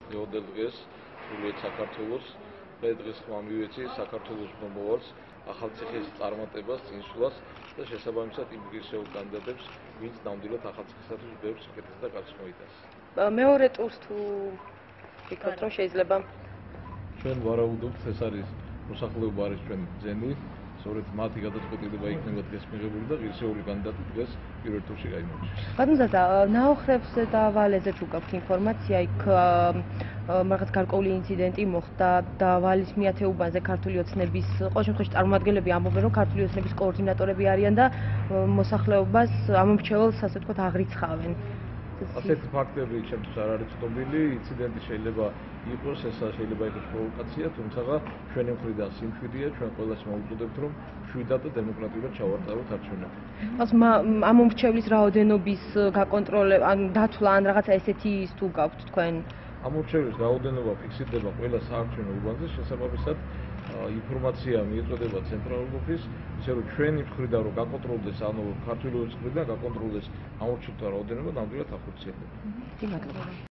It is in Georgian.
მეოდელ დღეს სრულიად საქართველოს დღეს ხმა მივეცი საქართველოს მომავალს, ახალციხის წარმატებას, წინსვლას და შესაბამისად იმ ღირსეულ კანდიდატებს, ვინც ნამდვილად ახალციხისათვის ბევრ უკეთეს და კარგს მოიტანს. მეორე ტურს თუ ვფიქრობთ, რომ შეიძლება ჩვენ ვარაუდობთ, ეს არის მოსახლეობა არის ჩვენ ძენი, სწორედ მათი გადაწყვეტილება იქნება დღეს მიღებული და ღირსეული კანდიდატი დღეს პირველ ტურში გაიმარჯვებს. ბატონზადა, ნაოხრებზე და ვალეზე თუ გაქვთ ინფორმაცია, იქ რაღაც გარკვეული ინციდენტი მოხდა და ვალის მიათეუბანზე ქართული ოცნების ყოველ შემთხვევაში წარმომადგენლები ამბობენ, რომ ქართული ოცნების კოორდინატორები არიან და მოსახლეობას ამომრჩეველს, ასე ვთქვათ, აღრიცხავენ. ასეთი ფაქტები ჩემთვის არ არის ცნობილი, ინციდენტი შეიძლება იყოს, ეს შეიძლება იყოს პროვოკაცია, თუმცა ჩვენი მხრიდან სიმშვიდეა, ჩვენ ყველას მოვუწოდებთ, რომ შვიდად და დემოკრატიულად ჩავარდაოთ არჩევნები. ამომრჩევლის რაოდენობის გაკონტროლება, ან დათვლა, ან რაღაცა ესეთი ის თუ გაქვთ თქვენ? ამორჩევლის რაოდენობა ფიქსირდება ყველა საარჩევნო უბანზე, შესაბამისად ინფორმაცია მიეწოდება ცენტრალურ ოფისს, ისე რომ ჩვენი მხრიდან რომ გაკონტროლდეს, ანუ ქართული ოცნებიდან გაკონტროლდეს ამორჩევლთა რაოდენობა, ნამდვილად ახორციელდება. მადლობა.